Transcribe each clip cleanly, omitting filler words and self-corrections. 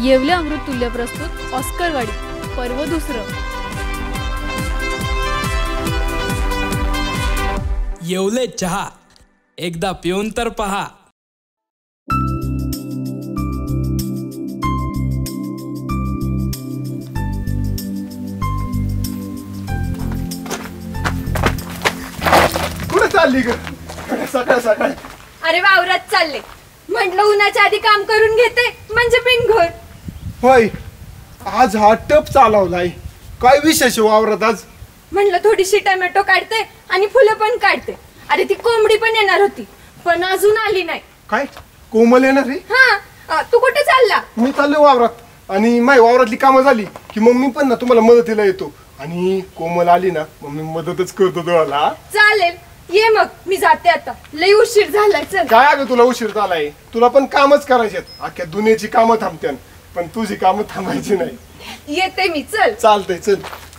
येवले अमृत तुल्य प्रस्तुत ऑस्कर गाडी पर्व दुसरं. येवले चहा एकदा पिऊन तर पहा. कुठे चालली ग सकाळ सकाळ? अरे वावरात चालले, म्हटलं उन्हाच्या आधी काम करून घेते म्हणजे बिनघोर. होय, आज हा टप चालवलाय. काय विशेष वावरात आज? म्हटलं थोडीशी टोमॅटो काढते आणि फुलं पण काढते. अरे ती कोंबडी पण येणार होती पण अजून आली नाही. काय कोमल येणार रे? हा, तू कुठे चालला? मी चाललो वावरात आणि माझी वावरातली कामं झाली की मग मी पण ना तुम्हाला मदतीला येतो. आणि कोमल आली ना मग मी मदतच करतो तुम्हाला. चालेल, ये मग. मी जाते आता, लई उशीर झालाय. चल. काय अगं तुला उशीर झालाय? तुला पण कामच करायचे. अख्ख्या दुनियेची कामं थांबत्यान पण तुझी कामं थांबायची नाही. येते मी. चल. चालतंय, चल.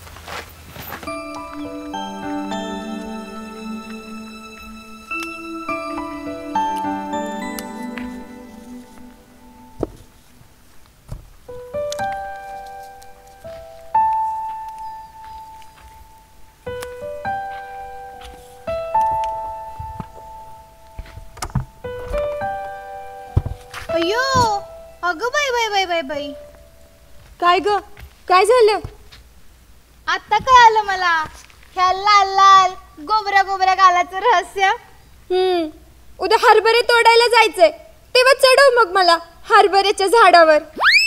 अयो, अगं बाई बाई बाई बाई बाई, काय ग, काय झालं? आता कळालं मला ह्या लाल लाल गोबऱ्या गोबऱ्या गालाचं रहस्य. उद्या हरभरे तोडायला जायचंय, तेव्हा चढव मग मला हरभऱ्याच्या झाडावर.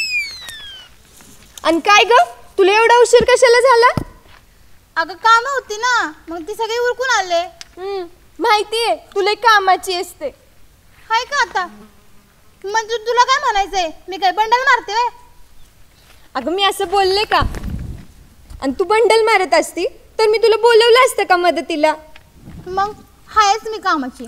आणि काय ग, तुला एवढा उशीर कशाला झाला? अगं काम होती ना, मग ती सगळी उरकून आले. माहितीये तुला कामाची असते. हाय का आता? म्हणजे तुला काय म्हणायचंय? मी काय बंडल मारते व्हय? अगं मी असं बोलले का? आणि तू बंडल मारत असती तर मी तुला बोलवलं असतं का मदतीला? मग हायच मी कामाची.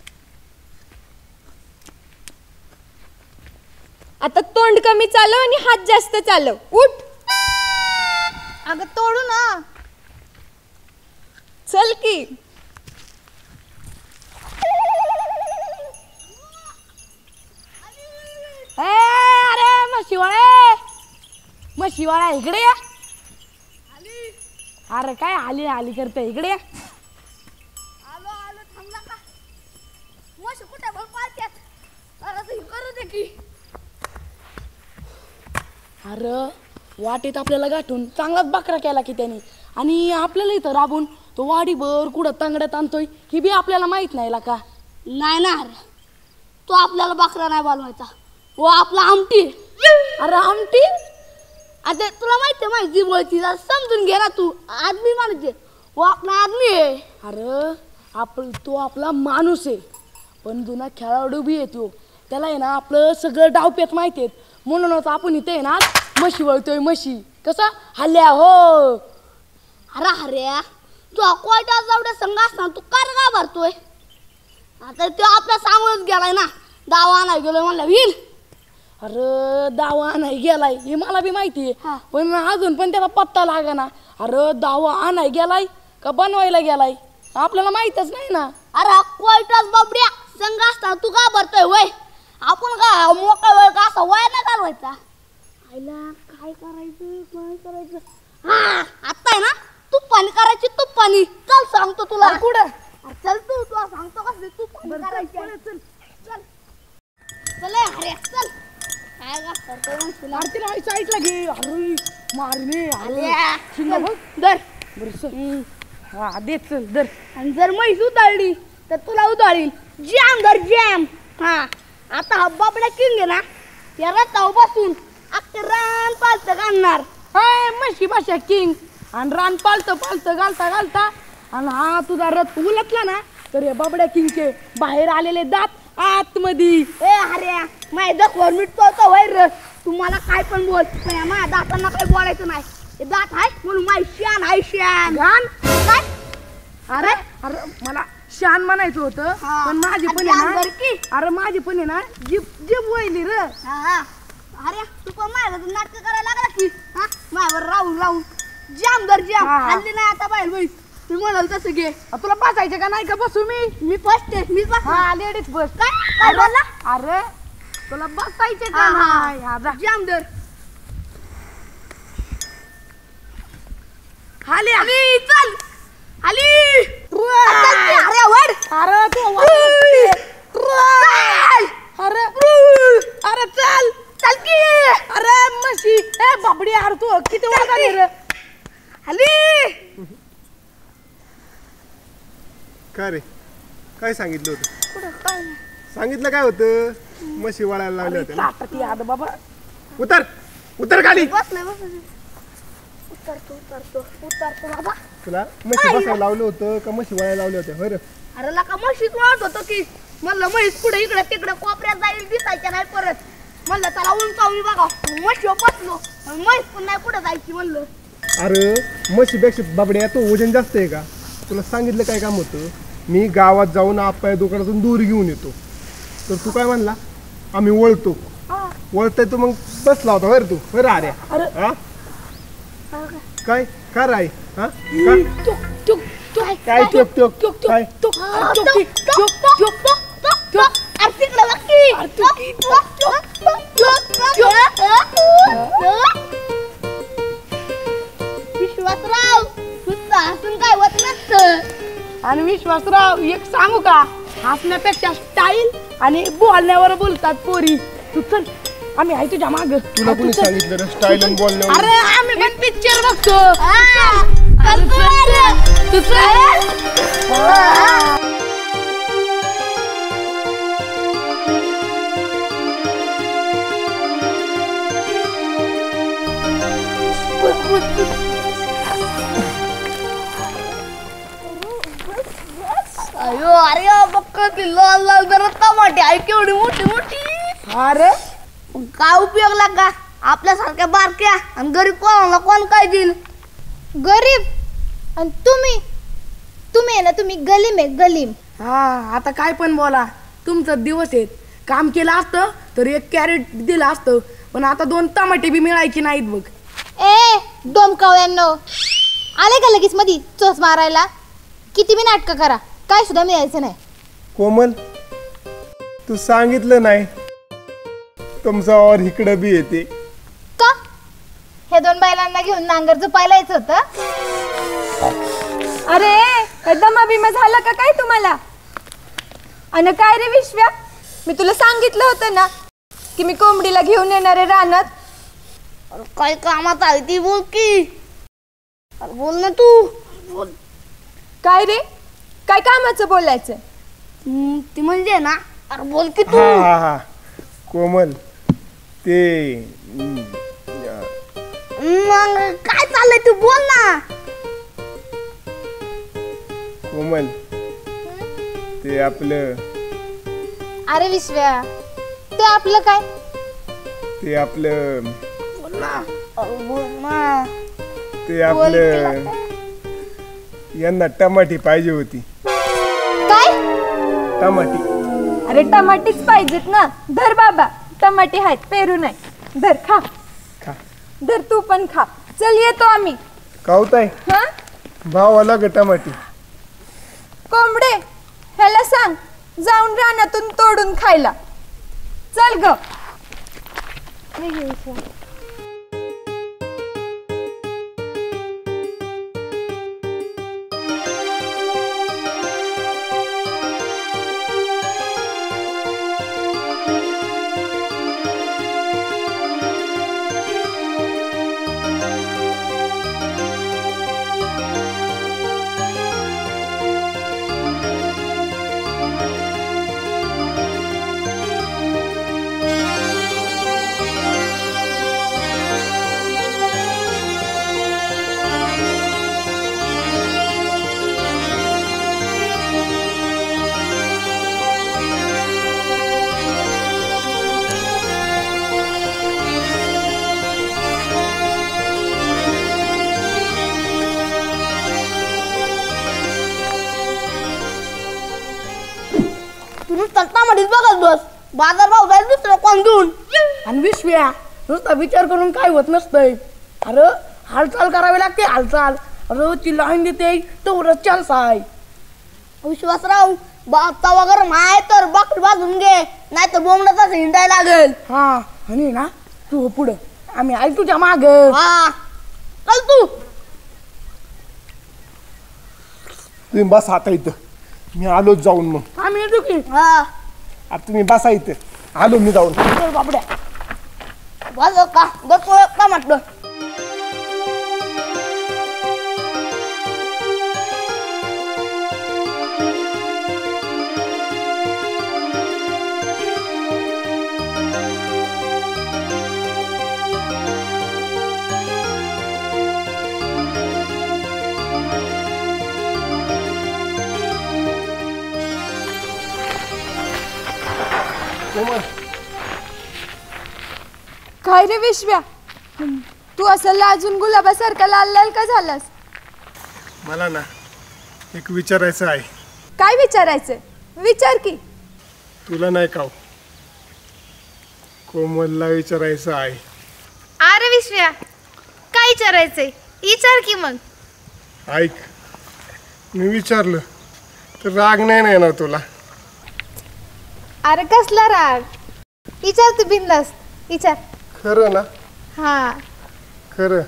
आता तोंड कमी चालव आणि हात जास्त चालव. उठ. अगं तोडू ना. चल की. अरे मशिवाळा इकडे या. अरे काय आली आली करते, इकडे या. आलो आलो, थांबला का? मश कुठे बघ पाळत्यात. अरे करू दे की. अरे वाटेत आपल्याला गाठून चांगलाच बकरा केला की त्याने, आणि आपल्याला इथं राबून तो वाडीभर कुठं तांगड्यात आणतोय ही बी आपल्याला माहित नाही का? नाही ना, तो आपल्याला बकरा नाही बोलवायचा, वो आपला आमटी. अरे आमटी? आता तुला माहिती बोलती, समजून घे ना तू. आदमी माणूस वो आपला आदमी आहे. अरे तो आपला माणूस आहे, पण जुना खेळाडू बी येतो. त्याला आहे ना आपलं सगळं डावपेत माहिती आहेत. म्हणूनच आपण इथे आहे ना म्हशी वळतोय. म्हशी कसं हल्ल्या हो. अरे तू कोयटा जावड्या संघ असताना तू कार का भरतोय? आता तो आपला सांगूनच गेलाय ना, दावा नाही गेलोय म्हणलं होईल. अरे दावा आणाय गेलाय हे मला बी माहिती आहे, पण अजून पण त्याला पत्ता लागा ना. अरे दावा आणाय गेलाय का बनवायला गेलाय आपल्याला माहितच नाही ना. अरे कोयटाच बाबड्या संघ असताना तू का भरतोय वय? आपण का मोकळा वेळ का असा वय ना घालवायचा? आईला काय करायचं? आता आहे ना तुप्पानी करायची, तुप्पानी. चल सांगतो तुला. कुठं? चल तू, तुला सांगतो कसं तुप्पानी करायची. चल अरे चल. काय का करतोय तुला? आरतीला साईडला घे. अरे मारणे दर हा दे, चल दर. आणि जर म्हैस उधळली तर तुला उधळील. जॅम दर जॅम. हा आता हा बाबड्या किंग आहे ना, या रथावर बसून अख्खे रान पालत घालणार. हाय म्हशी भाषा किंग. आणि रान पालतं घालता आणि हा तुझा रथ उलटला ना तर हे बाबड्या किंगचे बाहेर आलेले दात आतमध्ये. ए अरे माझ्या दखवर मिटतो वैर. तुम्हाला काय पण बोल, पण माझ्या दातांना काही बोलायचं नाही. हे दात आहे म्हणून माझी शान आहे. शान घाण काय? अरे मला शान म्हणायचं होतं, पण माझी पण आहे ना. अरे माझी पण आहे ना जीभ वळली र. अरे तू पण माझ्या नाटक करायला लागला की माझ्यावर राहून जाम दर जाम. हल्ली नाही आता बाहेर म्हैस. मी म्हणाल तसं घे. तुला बसायचं का नाही का बसू मी फर्स्ट आहे. मी बस. हा लेडीज बस. काय बोलला? अरे तुला बसायचं का नाही? जाम दर आली आली चल आली अरे वड अरे तू अरे अरे चल चल की अरे म्हशी ए बाबडी यार तू किती वेळ झाली रे आली काय रे काय सांगितलं होतं सांगितलं काय होतं म्हशी वळायला लावल्या होत्या ना? लाटती याद बाबा उतर उतर खाली बसले उतरतो बाबा तुला म्हशी बसायला लावलं होतं का म्हशी वळायला लावल्या होत्या बरं अरे लका म्हशीच वाढत होतो की म्हणलं म्हैस पुढे इकडे तिकडे कोपऱ्यात जाईल दिसायच्या नाही परत म्हणलं त्याला उंचावली बघा म्हशीवर बसलो म्हैस पण नाही पुढे जायची म्हणलं अरे म्हशीपेक्षा बाबड्या तो वजन जास्त आहे का तुला सांगितलं काय काम होतं मी गावात जाऊन आप्पा दुकानातून दूर घेऊन येतो तर तू काय म्हणला आम्ही वळतो वळताय तू मग बसला होता बरं तू बरं अरे हा काय काय राय हा काय टोक टोक काय विश्वासराव नुसतं हसून काय होत नसतं आणि विश्वासराव एक सांगू का हसण्यापेक्षा स्टाईल आणि बोलण्यावर बोलतात पोरी तू चल आम्ही आहे तुझ्या माग तुला कोणी सांगितलं रे स्टाईल आणि बोलण्यावर अरे आम्ही पण पिक्चर बघतो तू चल अयो अरे बक्क ती लाल लाल जरा टमाटे आहे केवढी मोठी मोठी अरे काय उपयोग लागा आपल्यासारख्या बारक्या आणि गरीब कोणाला कोण काय देईल गरीब आणि तुम्ही आहे ना तुम्ही गलीम आहे गलीम हा आता काय पण बोला तुमचं दिवस आहेत काम केलं असतं तर एक कॅरेट दिलं असतं पण आता 2 टमाटे बी मिळायची नाहीत बघ ए डोमकावळ्यांनो आले का लगेच मधी चोच मारायला किती बी नाटकं करा काय सुद्धा मिळायचं नाही कोमल तू सांगितलं नाही तुमचा और इकडं बी येते का हे 2 बैलांना घेऊन नांगर झोपायला यायचं होतं अरे दमा बिमा झाला का काय तुम्हाला आणि काय रे विश्व्या मी तुला सांगितलं होतं ना की मी कोंबडीला घेऊन येणारे रानात अरे काय कामात आहे ती बोल की अरे बोल ना तू बोल काय रे काय कामाचं बोलायचं ती म्हणजे ना अरे बोल की तू हा हा हा कोमल ते मग काय चाललंय तू बोल ना कोमल ते आपलं अरे विश्व्या ते आपलं काय ते आपलं बोल ना अरे बोल ना ते आपलं यांना टमाटी पाहिजे होती काय टमाटी अरे टमाटीच पाहिजेत ना धर बाबा टमाटे आहेत पेरू नाही धर खा खा धर तू पण खा चल येतो आम्ही कावताय हा भावाला ग टमाटी कोंबडे ह्याला सांग जाऊन रानातून तोडून खायला चल ग टमाटीच बघत बस बाजार भाव जाईल दुसरं कोण घेऊन आणि विश्व्या नुसता विचार करून काय होत नसतंय अरे हालचाल करावी लागते हालचाल अरे ती लाईन देते तेवढंच चान्स आहे विश्वासराव बागता वगैरे नाही तर बकरी बाजून घे नाही तर बोंबडाचा हिंडायला लागेल हा आणि ना तू हो पुढं आम्ही आहे तुझ्या माग हा चल तू तुम्ही बसा आता इथं, मी आलोच जाऊन. मग आम्ही येतो की हा आता तुम्ही बसा इथं, आलो मी जाऊन. चल बाबड्या. बस का बस का म्हटलं. कोमल, काय रे विश्व्या, तू असं लाजून गुलाबासारखा लाल लाल का झालास? मला ना एक विचारायचं आहे. काय विचारायचं? विचार की. तुला नाही का हो? कोमलला विचारायचं आहे. अरे विश्व्या, काय विचारायचंय? विचार की मग. ऐक, मी विचारलं तर राग नाही येणार तुला. अरे कसला राग? विचार तू बिंदास, विचार. खरं ना? हा. खरं.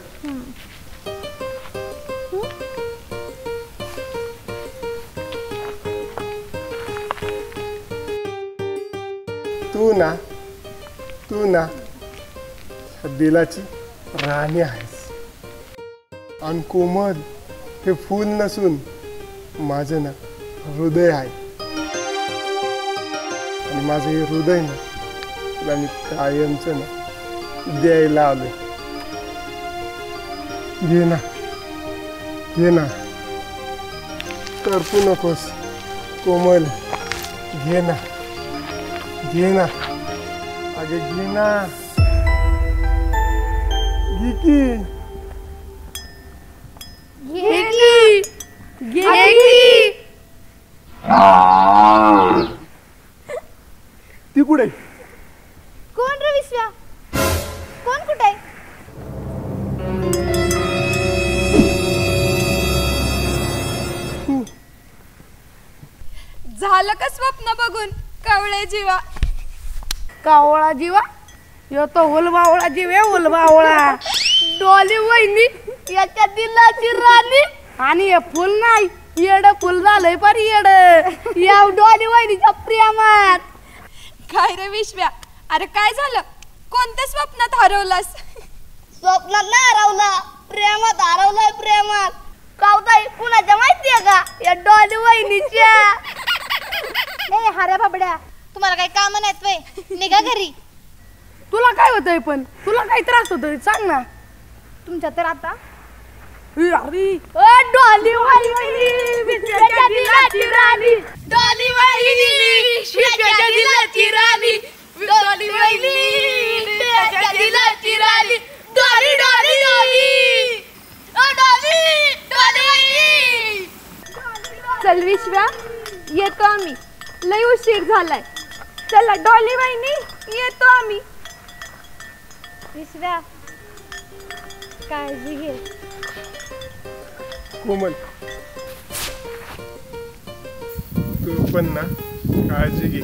तू ना दिलाची राणी आहेस. आणि कोमल हे फूल नसून माझं ना हृदय आहे. आणि माझं हे हृदय ना तुला मी कायमचं ना द्यायला आलोय. घे ना करपू नकोस कोमल. घे ना अगे घे ना. घे की. ती कुठे? कोण रे विश्वा? कोण कुठे आहे? झालं का स्वप्न बघून कवळे जीवा? कावळा जीवा येतो उलबावळा जीव आहे उलबावळा. डॉली वहिनी याच्या दिलाची राणी आणि हे फुल नाही येड फुल झालंय पर येड. या डॉली वहिनीच्या प्रेमात. काय रे विश्व्या, अरे काय झालं? कोणत्या स्वप्नात हरवलास? स्वप्नात नाही हरवला, प्रेमात हरवलाय. प्रेमात कावताई कुणाच्या माहितीये का? या डॉली वहिनीच्या. ए हऱ्या बाबड्या, तुम्हाला काही काम नाहीत वय? निघा घरी. तुला काय होतंय पण? तुला काय त्रास होतोय सांग ना. तुमच्या तर आता अरे डॉली वहिनी विश्वाच्या दिलाची राणी. डॉली वहिनी विश्वाच्या दिलाची राणी. डॉली वहिनी विश्वाच्या दिलाची राणी. डॉली डॉली डॉली डॉली डॉली वहिनी. चल विश्व्या, येतो आम्ही, लय उशीर झालाय. चला डॉली वहिनी, येतो आम्ही. विश्वा काळजी घे. कोमल तू पण ना काळजी घे.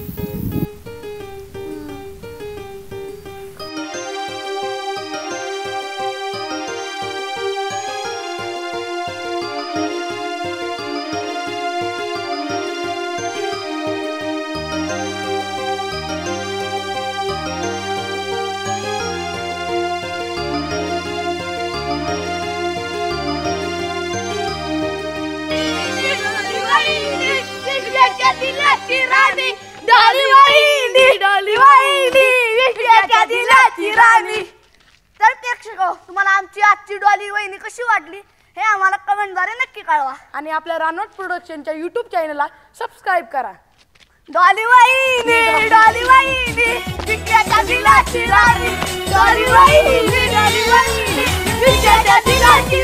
दिलाची राणी. डॉली वहिनी डॉली वहिनी विश्वाच्या दिलाची राणी. तर प्रेक्षक हो, तुम्हाला आमची आजची डॉली वहिनी कशी वाटली हे आम्हाला कमेंटद्वारे नक्की कळवा. आणि आपल्या रानोट प्रोडक्शनच्या युट्यूब चॅनलला सबस्क्राईब करा. डॉली वहिनी डॉली वहिनी विश्वाच्या दिलाची राणी. डॉली वहिनी विश्वाच्या दिलाची